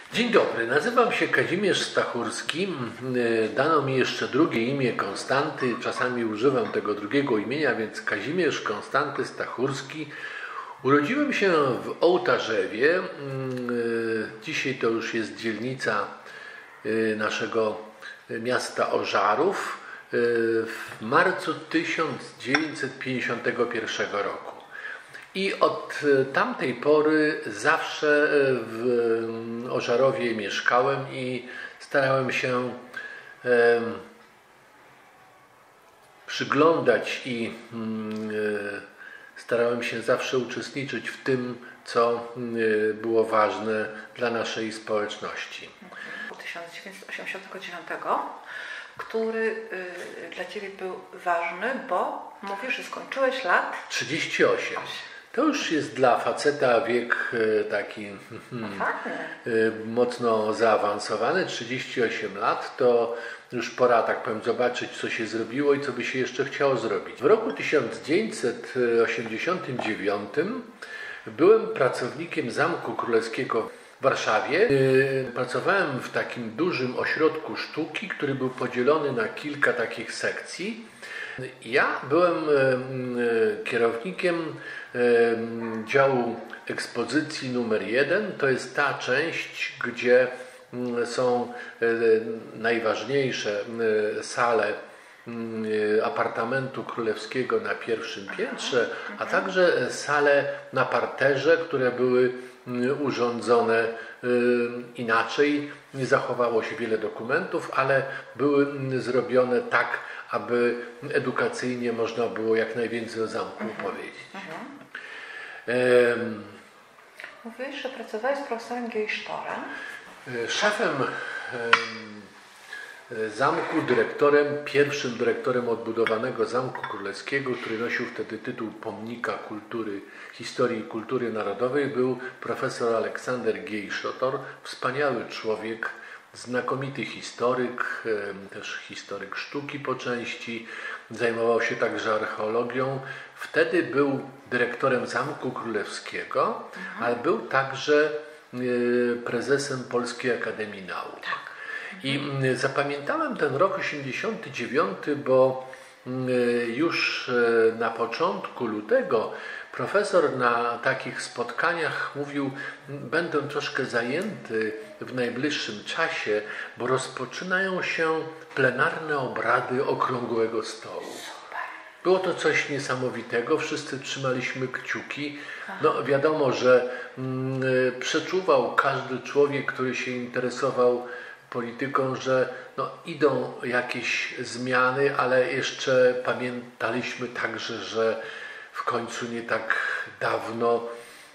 Dzień dobry, nazywam się Kazimierz Stachurski. Dano mi jeszcze drugie imię Konstanty. Czasami używam tego drugiego imienia, więc Kazimierz Konstanty Stachurski. Urodziłem się w Ołtarzewie. Dzisiaj to już jest dzielnica naszego miasta Ożarów. W marcu 1951 roku. I od tamtej pory zawsze w Ożarowie mieszkałem i starałem się przyglądać i starałem się zawsze uczestniczyć w tym, co było ważne dla naszej społeczności. 1989, który dla Ciebie był ważny, bo mówisz, że skończyłeś lat 38. To już jest dla faceta wiek taki mocno zaawansowany. 38 lat to już pora, tak powiem, zobaczyć, co się zrobiło i co by się jeszcze chciało zrobić. W roku 1989 byłem pracownikiem Zamku Królewskiego w Warszawie. Pracowałem w takim dużym ośrodku sztuki, który był podzielony na kilka takich sekcji. Ja byłem kierownikiem działu ekspozycji numer 1. To jest ta część, gdzie są najważniejsze sale apartamentu królewskiego na pierwszym piętrze, a także sale na parterze, które były urządzone inaczej. Nie zachowało się wiele dokumentów, ale były zrobione tak, aby edukacyjnie można było jak najwięcej o zamku powiedzieć. Mówiłeś, że pracowałeś z profesorem Geisztorem. Szefem zamku, pierwszym dyrektorem odbudowanego Zamku Królewskiego, który nosił wtedy tytuł Pomnika Kultury, Historii i Kultury Narodowej, był profesor Aleksander Geisztor, wspaniały człowiek, znakomity historyk, też historyk sztuki po części, zajmował się także archeologią. Wtedy był dyrektorem Zamku Królewskiego, ale był także prezesem Polskiej Akademii Nauk. I zapamiętałem ten rok 89, bo już na początku lutego profesor na takich spotkaniach mówił: będę troszkę zajęty w najbliższym czasie, bo rozpoczynają się plenarne obrady Okrągłego Stołu. Było to coś niesamowitego, wszyscy trzymaliśmy kciuki. No wiadomo, że przeczuwał każdy człowiek, który się interesował polityką, że idą jakieś zmiany, ale jeszcze pamiętaliśmy także, że w końcu nie tak dawno,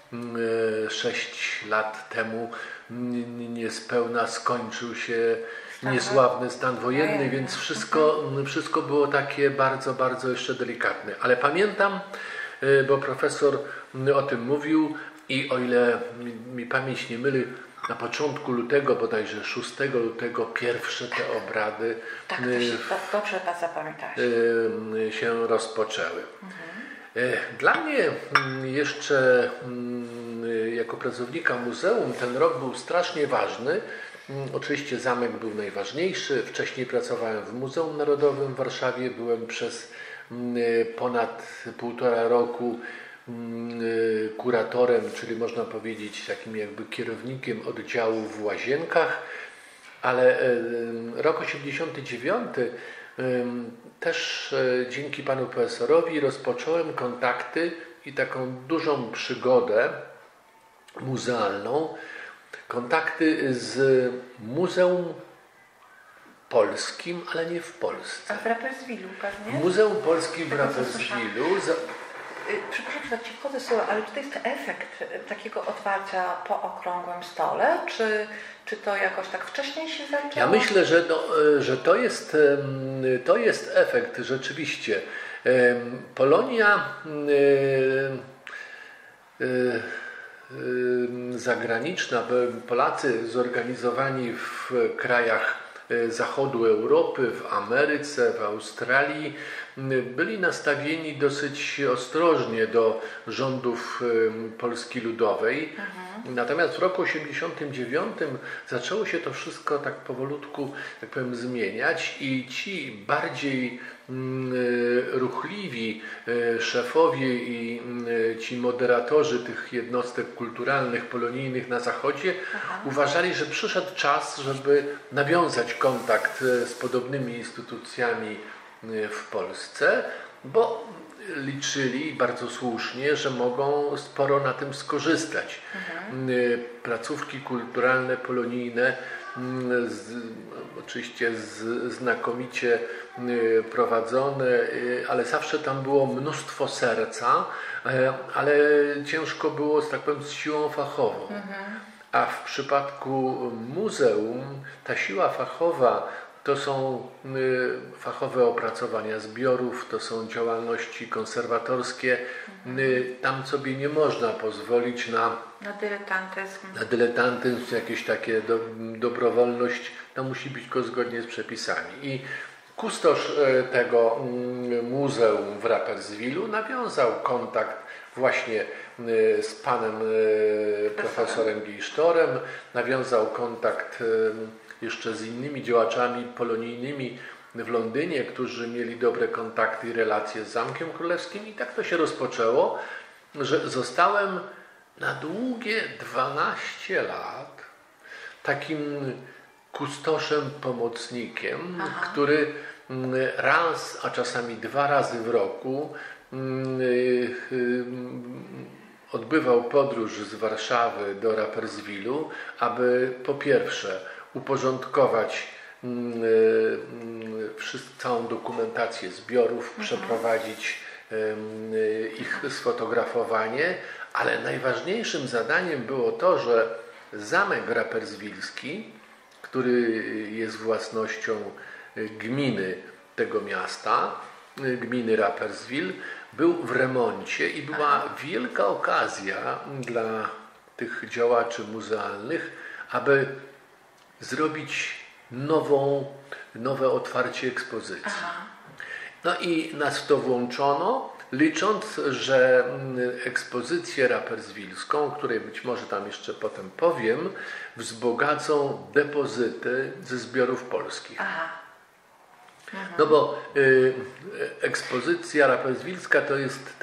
6 lat temu niespełna skończył się niesławny stan wojenny, więc wszystko było takie bardzo, bardzo jeszcze delikatne. Ale pamiętam, bo profesor o tym mówił i o ile mi pamięć nie myli, na początku lutego, bodajże 6 lutego, pierwsze te obrady to trzeba zapamiętać. Się rozpoczęły. Dla mnie jeszcze jako pracownika muzeum ten rok był strasznie ważny. Oczywiście zamek był najważniejszy. Wcześniej pracowałem w Muzeum Narodowym w Warszawie. Byłem przez ponad 1,5 roku kuratorem, czyli można powiedzieć takim jakby kierownikiem oddziału w Łazienkach, ale rok 89 też dzięki panu profesorowi rozpocząłem kontakty i taką dużą przygodę muzealną, kontakty z Muzeum Polskim, ale nie w Polsce. A w Rapperswilu pewnie? Muzeum Polskim w Rapperswilu. Przepraszam, że tak ci wchodzę słowo, ale czy to jest efekt takiego otwarcia po Okrągłym Stole? Czy to jakoś tak wcześniej się zaczęło? Ja myślę, że to jest efekt rzeczywiście. Polonia zagraniczna, Polacy zorganizowani w krajach zachodu Europy, w Ameryce, w Australii, byli nastawieni dosyć ostrożnie do rządów Polski Ludowej. Natomiast w roku 1989 zaczęło się to wszystko tak powolutku, tak powiem, zmieniać i ci bardziej ruchliwi szefowie i ci moderatorzy tych jednostek kulturalnych, polonijnych na Zachodzie uważali, że przyszedł czas, żeby nawiązać kontakt z podobnymi instytucjami w Polsce, bo liczyli bardzo słusznie, że mogą sporo na tym skorzystać. Placówki kulturalne, polonijne, oczywiście znakomicie prowadzone, ale zawsze tam było mnóstwo serca, ale ciężko było, tak powiem, z siłą fachową. A w przypadku muzeum ta siła fachowa to są fachowe opracowania zbiorów, to są działalności konserwatorskie. Tam sobie nie można pozwolić na dyletantyzm, jakieś takie dobrowolność. To musi być tylko zgodnie z przepisami. I kustosz tego muzeum w Rapperswilu nawiązał kontakt właśnie z panem profesorem Geisztorem, nawiązał kontakt jeszcze z innymi działaczami polonijnymi w Londynie, którzy mieli dobre kontakty i relacje z Zamkiem Królewskim i tak to się rozpoczęło, że zostałem na długie 12 lat takim kustoszem, pomocnikiem, który raz, a czasami 2 razy w roku odbywał podróż z Warszawy do Rapperswilu, aby po pierwsze uporządkować całą dokumentację zbiorów, przeprowadzić ich sfotografowanie, ale najważniejszym zadaniem było to, że zamek rapperswilski, który jest własnością gminy tego miasta, gminy Rapperswil, był w remoncie i była wielka okazja dla tych działaczy muzealnych, aby zrobić nowe otwarcie ekspozycji. No i nas w to włączono, licząc, że ekspozycję rapperswilską, o której być może tam jeszcze potem powiem, wzbogacą depozyty ze zbiorów polskich. No bo ekspozycja rapperswilska to jest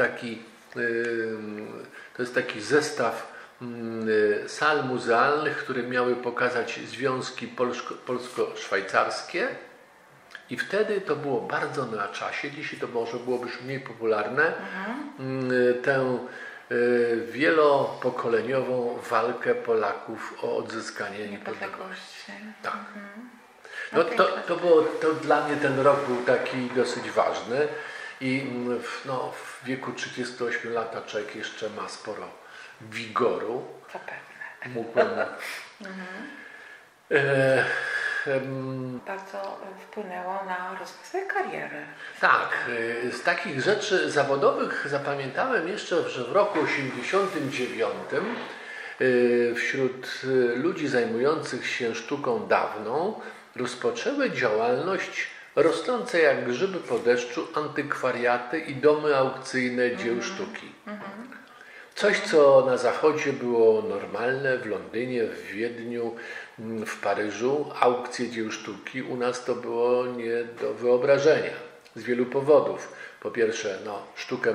taki zestaw sal muzealnych, które miały pokazać związki polsko-szwajcarskie i wtedy to było bardzo na czasie, dzisiaj to może byłoby już mniej popularne, tę wielopokoleniową walkę Polaków o odzyskanie niepodległości. Tak. No to dla mnie ten rok był taki dosyć ważny i w wieku 38 lat człowiek jeszcze ma sporo wigoru. Zapewne. Mógłbym. Bardzo wpłynęło na rozwój swojej kariery. Tak, z takich rzeczy zawodowych zapamiętałem jeszcze, że w roku 1989 wśród ludzi zajmujących się sztuką dawną rozpoczęły działalność rosnące jak grzyby po deszczu antykwariaty i domy aukcyjne dzieł sztuki. Coś, co na Zachodzie było normalne, w Londynie, w Wiedniu, w Paryżu, aukcje dzieł sztuki, u nas to było nie do wyobrażenia z wielu powodów. Po pierwsze, sztukę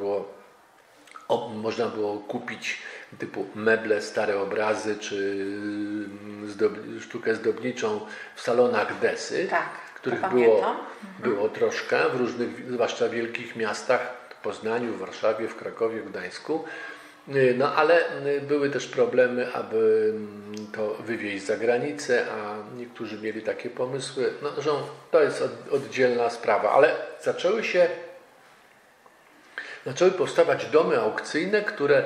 można było kupić typu meble, stare obrazy, czy sztukę zdobniczą w salonach Desy, których było troszkę w różnych, zwłaszcza wielkich miastach, w Poznaniu, w Warszawie, w Krakowie, w Gdańsku. No ale były też problemy, aby to wywieźć za granicę, a niektórzy mieli takie pomysły. Że to jest oddzielna sprawa, ale zaczęły powstawać domy aukcyjne, które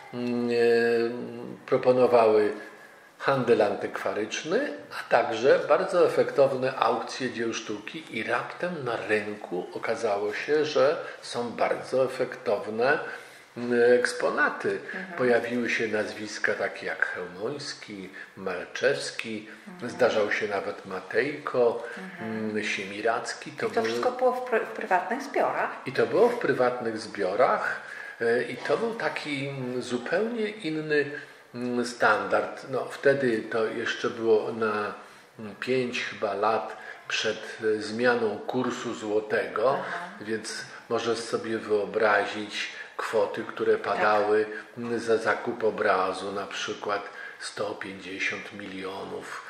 proponowały handel antykwaryczny, a także bardzo efektowne aukcje dzieł sztuki i raptem na rynku okazało się, że są bardzo efektowne eksponaty. Pojawiły się nazwiska takie jak Chełmoński, Malczewski, zdarzał się nawet Matejko, Siemiracki. To wszystko było w prywatnych zbiorach? I to było w prywatnych zbiorach i to był taki zupełnie inny standard. No, wtedy to jeszcze było na 5 chyba lat przed zmianą kursu złotego, więc możesz sobie wyobrazić kwoty, które padały za zakup obrazu, na przykład 150 milionów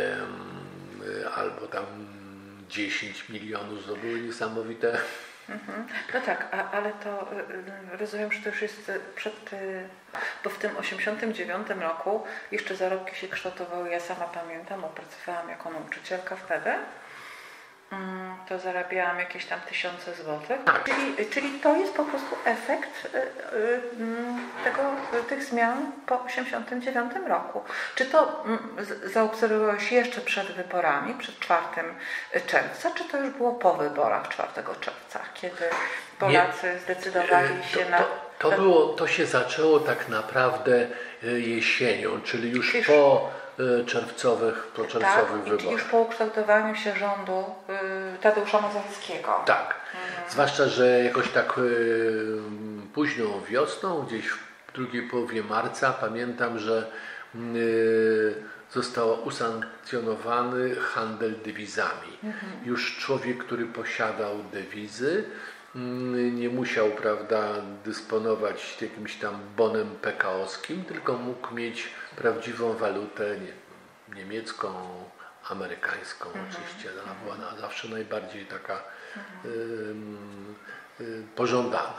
albo tam 10 milionów, to były niesamowite. No tak, ale to rozumiem, że to już jest bo w tym 89 roku jeszcze zarobki się kształtowały, ja sama pamiętam, bo pracowałam jako nauczycielka wtedy, to zarabiałam jakieś tam 1000 złotych. Tak. Czyli to jest po prostu efekt tych zmian po 89 roku. Czy to zaobserwowałeś jeszcze przed wyborami, przed 4 czerwca, czy to już było po wyborach 4 czerwca, kiedy Polacy zdecydowali się na... To się zaczęło tak naprawdę jesienią, czyli już po czerwcowych wyborach. Już po ukształtowaniu się rządu Tadeusza Mazowieckiego. Tak. Zwłaszcza, że jakoś tak późną wiosną, gdzieś w drugiej połowie marca, pamiętam, że został usankcjonowany handel dewizami. Już człowiek, który posiadał dewizy, nie musiał, prawda, dysponować jakimś tam bonem PKO-skim, tylko mógł mieć prawdziwą walutę niemiecką, amerykańską oczywiście. Ona była zawsze najbardziej taka pożądana.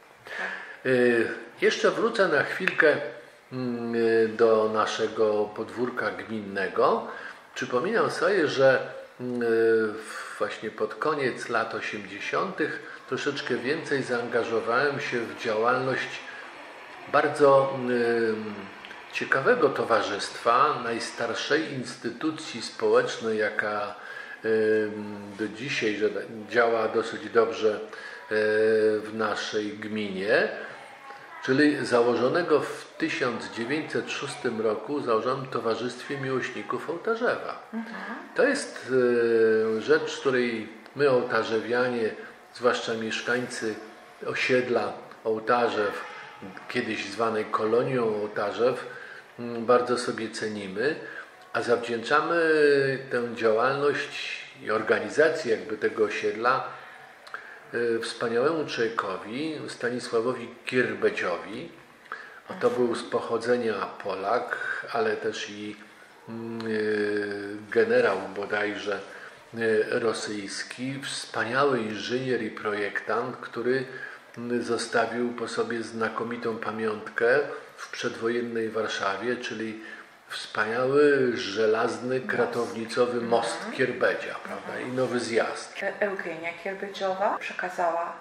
Jeszcze wrócę na chwilkę do naszego podwórka gminnego. Przypominam sobie, że właśnie pod koniec lat 80. troszeczkę więcej zaangażowałem się w działalność bardzo ciekawego towarzystwa, najstarszej instytucji społecznej, jaka do dzisiaj działa dosyć dobrze w naszej gminie, czyli założonego w 1906 roku założonym Towarzystwie Miłośników Ołtarzewa. To jest rzecz, której my ołtarzewianie, zwłaszcza mieszkańcy osiedla Ołtarzew, kiedyś zwanej kolonią Ołtarzew, bardzo sobie cenimy, a zawdzięczamy tę działalność i organizację jakby tego osiedla wspaniałemu człowiekowi, Stanisławowi Kierbedziowi. To był z pochodzenia Polak, ale też i generał bodajże rosyjski, wspaniały inżynier i projektant, który zostawił po sobie znakomitą pamiątkę w przedwojennej Warszawie, czyli wspaniały, żelazny, kratownicowy most Kierbedzia, prawda, i nowy zjazd. Eugenia Kierbedziowa przekazała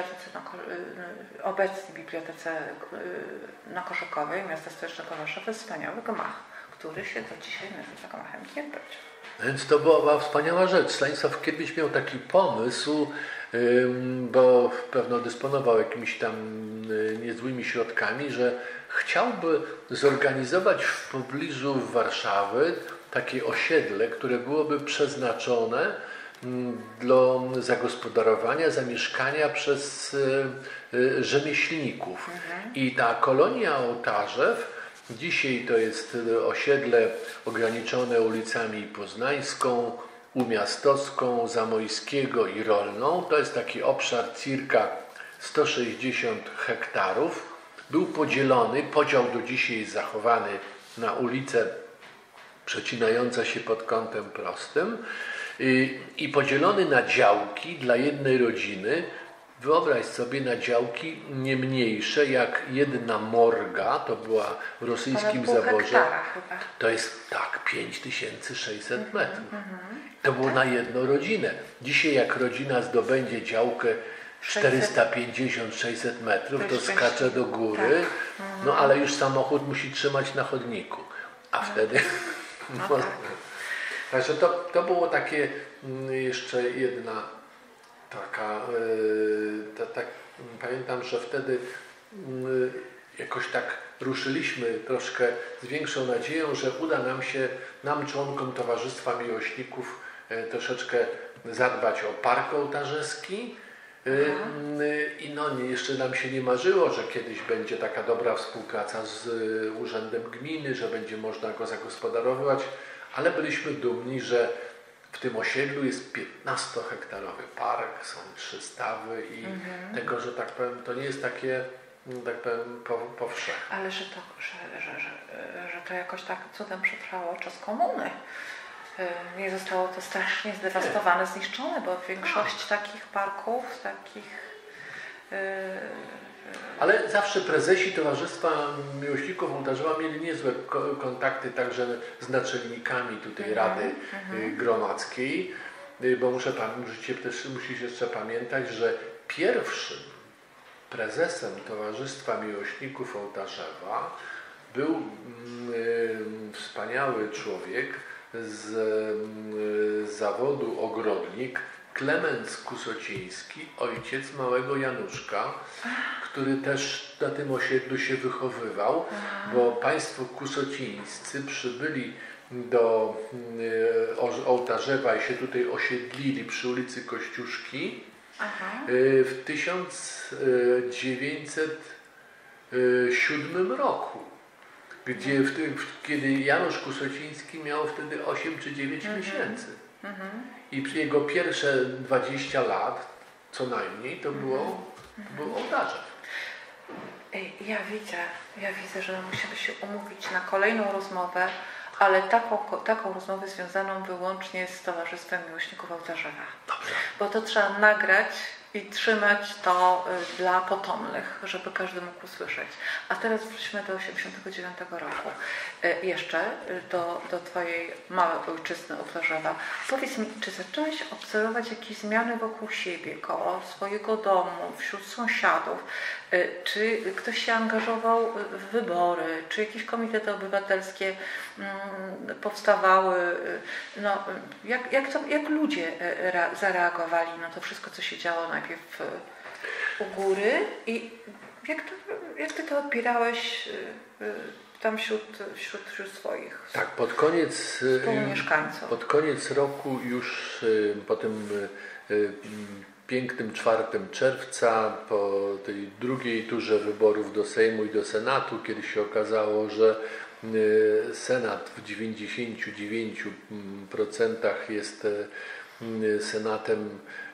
obecnej Bibliotece Koszykowej Miasta Stołecznego Warszawy wspaniały gmach, który się do dzisiaj nazywa gmachem Kierbedzia. Więc to była wspaniała rzecz. Stanisław Kierbedź miał taki pomysł, bo pewno dysponował jakimiś tam niezłymi środkami, że chciałby zorganizować w pobliżu Warszawy takie osiedle, które byłoby przeznaczone do zagospodarowania, zamieszkania przez rzemieślników. I ta kolonia Ołtarzew, dzisiaj to jest osiedle ograniczone ulicami Poznańską, Umiastowską, Zamojskiego i Rolną. To jest taki obszar circa 160 hektarów. Był podzielony, podział do dzisiaj jest zachowany na ulice przecinające się pod kątem prostym i podzielony na działki dla jednej rodziny. Wyobraź sobie, na działki nie mniejsze jak jedna morga, to była w rosyjskim zaborze. To jest tak 5600 metrów. To było na jedną rodzinę. Dzisiaj jak rodzina zdobędzie działkę 450-600 metrów, to skacze do góry, no ale już samochód musi trzymać na chodniku. A wtedy... Także to było takie jeszcze jedna taka... pamiętam, że wtedy jakoś tak ruszyliśmy troszkę z większą nadzieją, że uda nam członkom Towarzystwa Miłośników troszeczkę zadbać o park ołtarzyski. I jeszcze nam się nie marzyło, że kiedyś będzie taka dobra współpraca z Urzędem Gminy, że będzie można go zagospodarowywać, ale byliśmy dumni, że w tym osiedlu jest 15-hektarowy park, są 3 stawy i tego, że tak powiem, to nie jest takie, tak powiem, powszechne. Ale że to jakoś tak cudem przetrwało czas komuny. Nie zostało to strasznie zdewastowane, zniszczone, bo większość takich parków, Ale zawsze prezesi Towarzystwa Miłośników Ołtarzewa mieli niezłe kontakty także z naczelnikami tutaj Rady Gromadzkiej, bo musisz jeszcze pamiętać, że pierwszym prezesem Towarzystwa Miłośników Ołtarzewa był wspaniały człowiek z zawodu ogrodnik, Klemens Kusociński, ojciec małego Januszka, który też na tym osiedlu się wychowywał, bo państwo kusocińscy przybyli do Ołtarzewa i się tutaj osiedlili przy ulicy Kościuszki w 1907 roku, kiedy Janusz Kusociński miał wtedy 8 czy 9 miesięcy. I jego pierwsze 20 lat, co najmniej, to było Ołtarzew. Ja widzę, że musimy się umówić na kolejną rozmowę, ale taką rozmowę związaną wyłącznie z Towarzystwem Miłośników Ołtarzewa. Dobrze. Bo to trzeba nagrać i trzymać to dla potomnych, żeby każdy mógł usłyszeć. A teraz wróćmy do 1989 roku. Jeszcze do Twojej małej ojczyzny Ołtarzewa. Powiedz mi, czy zacząłeś obserwować jakieś zmiany wokół siebie, koło swojego domu, wśród sąsiadów? Czy ktoś się angażował w wybory? Czy jakieś komitety obywatelskie powstawały? No, jak ludzie zareagowali na to wszystko, co się działo najpierw u góry i jak Ty to odbierałeś tam wśród swoich tak, współmieszkańców? Pod koniec roku już po tym pięknym 4 czerwca, po tej drugiej turze wyborów do Sejmu i do Senatu, kiedy się okazało, że Senat w 99% jest Senatem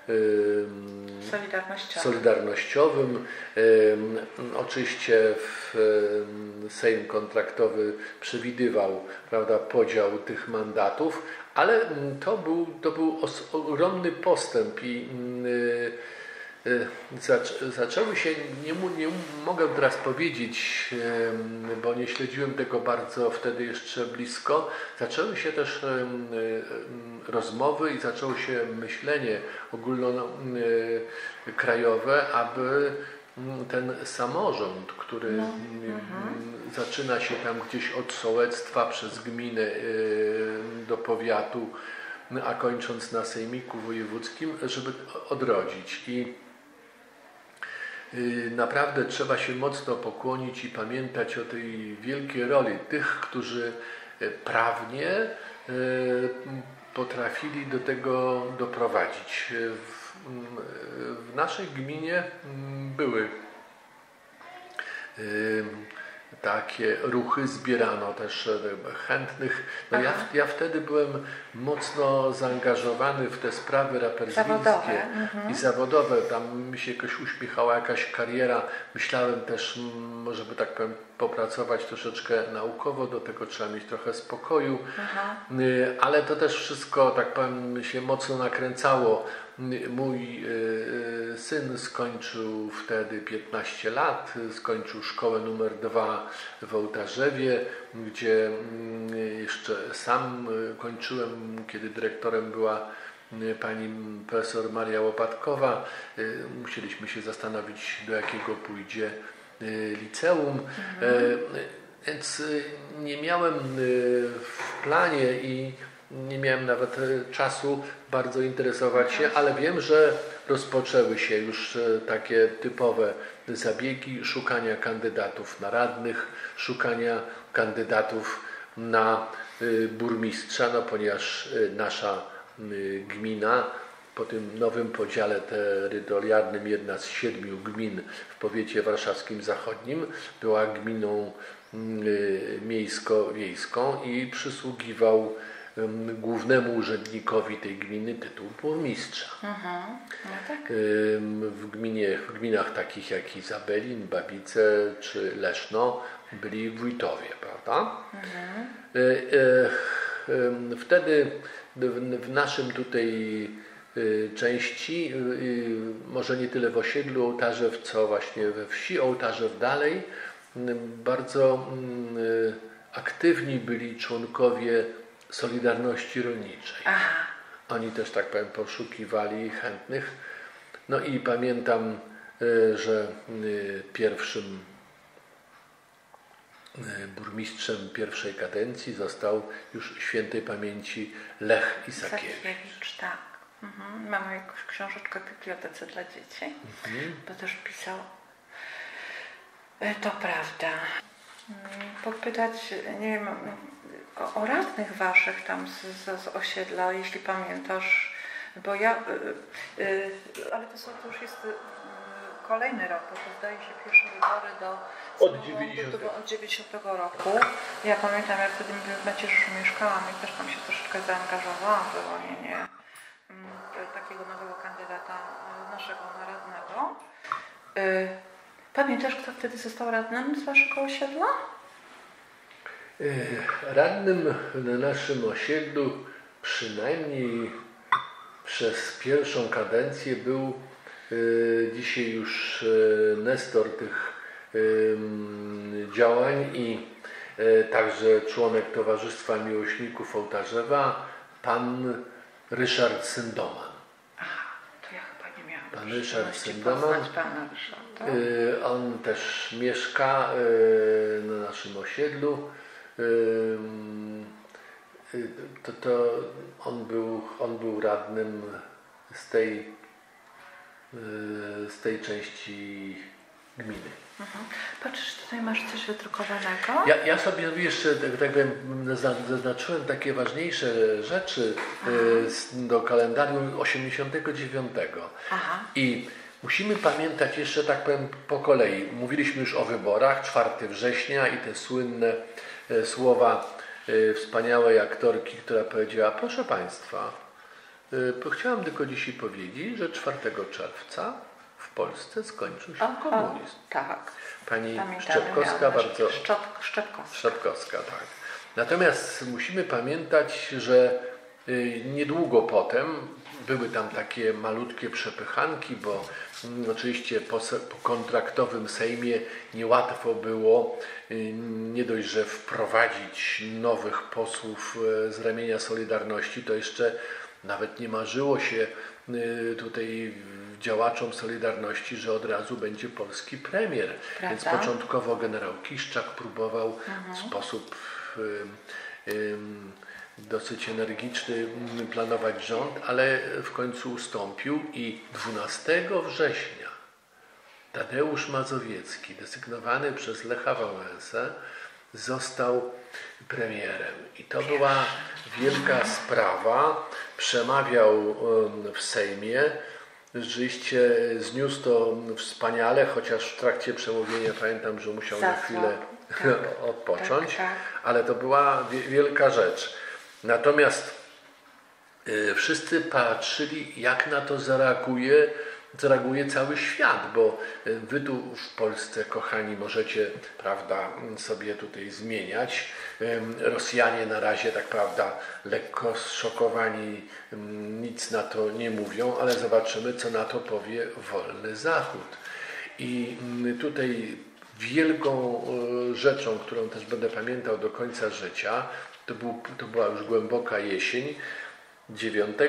solidarnościowym. Oczywiście Sejm kontraktowy przewidywał, prawda, podział tych mandatów, ale to był ogromny postęp i zaczęły się, nie mogę teraz powiedzieć, bo nie śledziłem tego bardzo wtedy jeszcze blisko, zaczęły się też rozmowy i zaczęło się myślenie ogólnokrajowe, aby ten samorząd, który zaczyna się tam gdzieś od sołectwa przez gminę do powiatu, a kończąc na sejmiku wojewódzkim, żeby odrodzić. I naprawdę trzeba się mocno pokłonić i pamiętać o tej wielkiej roli tych, którzy prawnie potrafili do tego doprowadzić. W naszej gminie były takie ruchy, zbierano też chętnych. No ja wtedy byłem mocno zaangażowany w te sprawy raperswińskie i zawodowe. Tam mi się jakoś uśmiechała jakaś kariera. Myślałem też, może by tak powiem, popracować troszeczkę naukowo, do tego trzeba mieć trochę spokoju, ale to też wszystko, tak powiem, się mocno nakręcało. Mój syn skończył wtedy 15 lat, skończył szkołę numer 2 w Ołtarzewie, gdzie jeszcze sam kończyłem, kiedy dyrektorem była pani profesor Maria Łopatkowa. Musieliśmy się zastanowić, do jakiego pójdzie liceum, więc nie miałem w planie i nie miałem nawet czasu bardzo interesować się, ale wiem, że rozpoczęły się już takie typowe zabiegi szukania kandydatów na radnych, szukania kandydatów na burmistrza, no ponieważ nasza gmina po tym nowym podziale terytorialnym, jedna z 7 gmin w powiecie warszawskim zachodnim, była gminą miejsko-wiejską i przysługiwał głównemu urzędnikowi tej gminy tytuł burmistrza. No tak. W gminach takich jak Izabelin, Babice czy Leszno byli wójtowie, prawda? Wtedy w naszym tutaj części, może nie tyle w osiedlu Ołtarzew, co właśnie we wsi Ołtarzew dalej, bardzo aktywni byli członkowie Solidarności Rolniczej. Aha. Oni też, tak powiem, poszukiwali chętnych. No i pamiętam, że pierwszym burmistrzem pierwszej kadencji został już świętej pamięci Lech Isakiewicz. Tak. Mamy jakąś książeczkę w bibliotece dla dzieci, bo też pisał. To prawda. Popytać, nie wiem, o radnych waszych tam z osiedla, jeśli pamiętasz, bo ja, ale to już jest kolejny rok, bo to zdaje się pierwsze wybory od 90 roku. Ja pamiętam, jak wtedy w Macierzyszu mieszkałam i też tam się troszeczkę zaangażowałam w wyłonienie takiego nowego kandydata naszego na radnego. Pamiętasz, kto wtedy został radnym z waszego osiedla? Radnym na naszym osiedlu przynajmniej przez pierwszą kadencję był dzisiaj już nestor tych działań i także członek Towarzystwa Miłośników Ołtarzewa, pan Ryszard Syndoman. Aha, to ja chyba nie miałam. Pan Ryszard Syndoman. On też mieszka na naszym osiedlu. On był radnym z tej części gminy. Patrzysz, tutaj masz coś wydrukowanego? Ja sobie jeszcze, tak powiem, zaznaczyłem takie ważniejsze rzeczy do kalendarium 89. Aha. I musimy pamiętać jeszcze, tak powiem, po kolei. Mówiliśmy już o wyborach, 4 września i te słynne słowa wspaniałej aktorki, która powiedziała: proszę Państwa, chciałam tylko dzisiaj powiedzieć, że 4 czerwca w Polsce skończył się komunizm. Tak. Pani Szczepkowska bardzo... Szczepkowska, tak. Natomiast musimy pamiętać, że niedługo potem były tam takie malutkie przepychanki, bo oczywiście po kontraktowym Sejmie niełatwo było nie dość, że wprowadzić nowych posłów z ramienia Solidarności, to jeszcze nawet nie marzyło się tutaj działaczom Solidarności, że od razu będzie polski premier. Prawda? Więc początkowo generał Kiszczak próbował w sposób dosyć energiczny planować rząd, ale w końcu ustąpił i 12 września Tadeusz Mazowiecki, desygnowany przez Lecha Wałęsę, został premierem. I to była wielka sprawa. Przemawiał w Sejmie. Rzeczywiście zniósł to wspaniale, chociaż w trakcie przemówienia pamiętam, że musiał na chwilę odpocząć, ale to była wielka rzecz. Natomiast wszyscy patrzyli, jak na to zareaguje cały świat, bo wy tu w Polsce, kochani, możecie, prawda, sobie tutaj zmieniać. Rosjanie na razie, tak prawda, lekko zszokowani, nic na to nie mówią, ale zobaczymy, co na to powie wolny Zachód. I tutaj wielką rzeczą, którą też będę pamiętał do końca życia, to była już głęboka jesień, od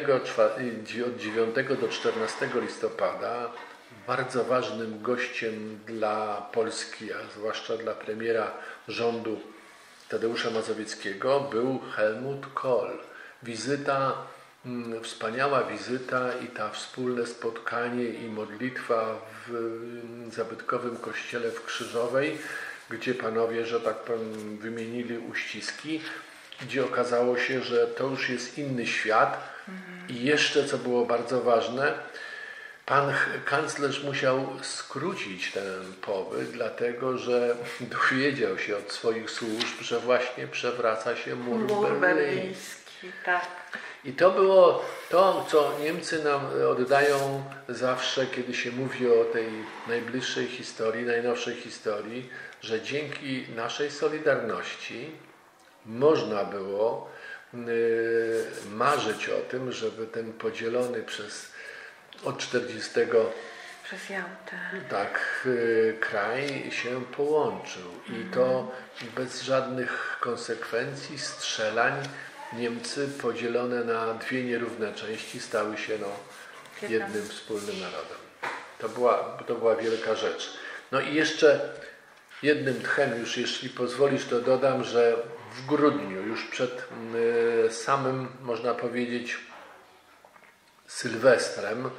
9 do 14 listopada bardzo ważnym gościem dla Polski, a zwłaszcza dla premiera rządu Tadeusza Mazowieckiego, był Helmut Kohl, wizyta, wspaniała wizyta i ta wspólne spotkanie i modlitwa w zabytkowym kościele w Krzyżowej, gdzie panowie, że tak powiem, wymienili uściski, gdzie okazało się, że to już jest inny świat i jeszcze, co było bardzo ważne, pan kanclerz musiał skrócić ten pobyt, dlatego że dowiedział się od swoich służb, że właśnie przewraca się mur berliński. Tak. I to było to, co Niemcy nam oddają zawsze, kiedy się mówi o tej najbliższej historii, najnowszej historii, że dzięki naszej solidarności można było marzyć o tym, żeby ten podzielony od 40 przez Jałtę. Tak, kraj się połączył i to bez żadnych konsekwencji, strzelań. Niemcy podzielone na dwie nierówne części stały się jednym wspólnym narodem. To była wielka rzecz. No i jeszcze jednym tchem, już jeśli pozwolisz, to dodam, że w grudniu, już przed samym, można powiedzieć, Sylwestrem,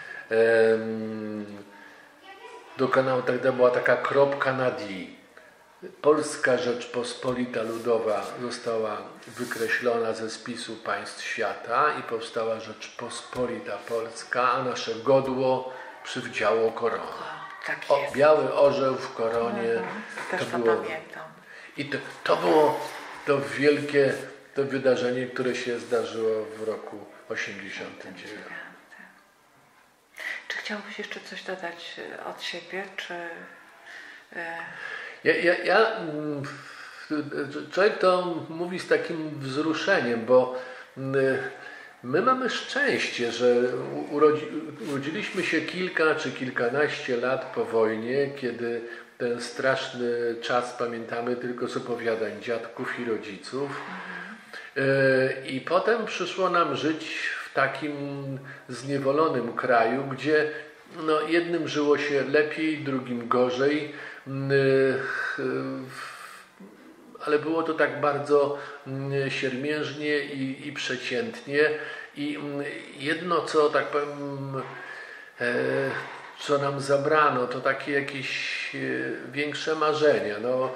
była taka kropka nad i. Polska Rzeczpospolita Ludowa została wykreślona ze spisu państw świata i powstała Rzeczpospolita Polska, a nasze godło przywdziało koronę. Tak jest. Biały orzeł w koronie. Też to pamiętam. I to było to wielkie wydarzenie, które się zdarzyło w roku 89. Czy chciałbyś jeszcze coś dodać od siebie, czy... Człowiek to mówi z takim wzruszeniem, bo my mamy szczęście, że urodziliśmy się kilka czy kilkanaście lat po wojnie, kiedy ten straszny czas pamiętamy tylko z opowiadań dziadków i rodziców. I potem przyszło nam żyć w takim zniewolonym kraju, gdzie jednym żyło się lepiej, drugim gorzej, ale było to tak bardzo siermiężnie i przeciętnie. I jedno, co tak powiem, co nam zabrano, to takie jakieś większe marzenia.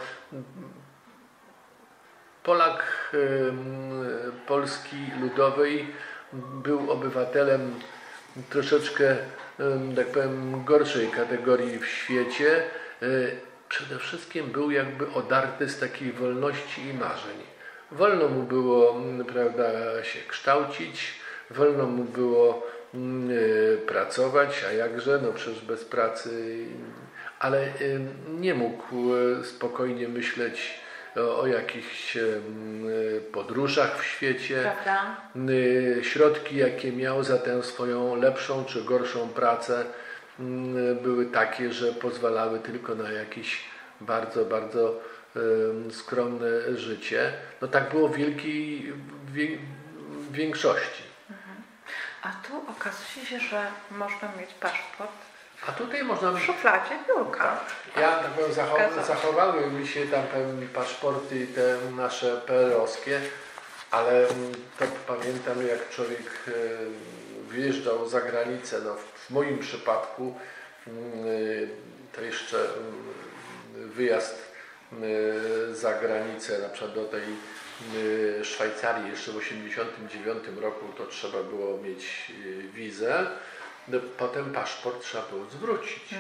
Polak Polski Ludowej był obywatelem troszeczkę, tak powiem, gorszej kategorii w świecie. Przede wszystkim był jakby odarty z takiej wolności i marzeń. Wolno mu było, prawda, się kształcić, wolno mu było pracować, a jakże, przecież bez pracy, ale nie mógł spokojnie myśleć o jakichś podróżach w świecie. Prawda? Środki, jakie miał za tę swoją lepszą czy gorszą pracę, były takie, że pozwalały tylko na jakieś bardzo, bardzo skromne życie. Tak było w wielkiej większości. A tu okazuje się, że można mieć paszport A tutaj można... w szufladzie biurka. Ja tak powiem, zachowały mi się tam paszporty te nasze PRL-owskie, ale to pamiętam, jak człowiek wyjeżdżał za granicę. W moim przypadku to jeszcze wyjazd za granicę, na przykład do tej Szwajcarii jeszcze w 1989 roku, to trzeba było mieć wizę. Potem paszport trzeba było zwrócić.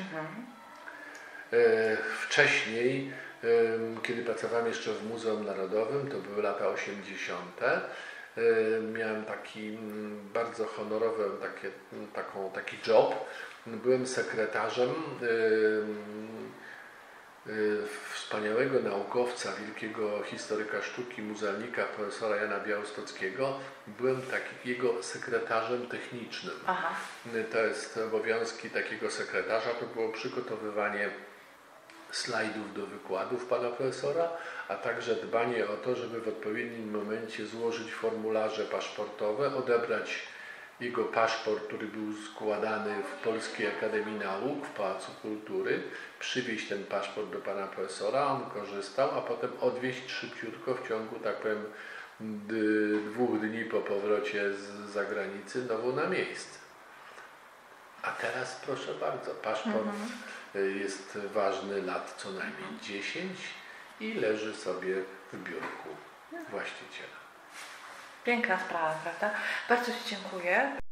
Wcześniej, kiedy pracowałem jeszcze w Muzeum Narodowym, to były lata 80., miałem taki bardzo honorowy taki job. Byłem sekretarzem wspaniałego naukowca, wielkiego historyka sztuki, muzealnika, profesora Jana Białostockiego. Byłem jego sekretarzem technicznym. Aha. To jest obowiązki takiego sekretarza, to było przygotowywanie slajdów do wykładów pana profesora, a także dbanie o to, żeby w odpowiednim momencie złożyć formularze paszportowe, odebrać jego paszport, który był składany w Polskiej Akademii Nauk w Pałacu Kultury, przywieźć ten paszport do pana profesora, on korzystał, a potem odwieźć szybciutko w ciągu, tak powiem, 2 dni po powrocie z zagranicy znowu na miejsce. A teraz proszę bardzo, paszport jest ważny lat co najmniej 10 i leży sobie w biurku właściciela. Piękna sprawa, prawda? Bardzo Ci dziękuję.